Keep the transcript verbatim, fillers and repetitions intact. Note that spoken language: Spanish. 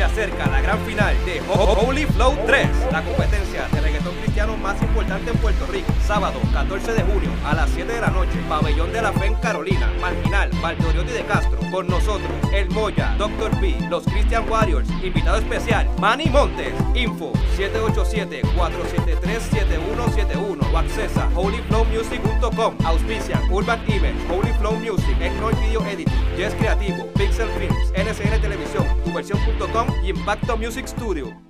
acerca la gran final de Holy Flow tres, la competencia de reggaetón cristiano más importante en Puerto Rico. Sábado catorce de junio a las siete de la noche, Pabellón de la Fe en Carolina, Marginal, Valdoriotti de Castro. Con nosotros, El Moya, doctor P, los Christian Warriors, invitado especial, Manny Montes. Info siete ocho siete, cuatro siete tres, siete uno siete uno o accesa holy flow music punto com. Auspician Urban Events, Holy Flow Music, Eggnoy Video Editing, Yes Creativo, Pixel Films, N C N Televisión, tu versión punto com y Impacto Music Studio.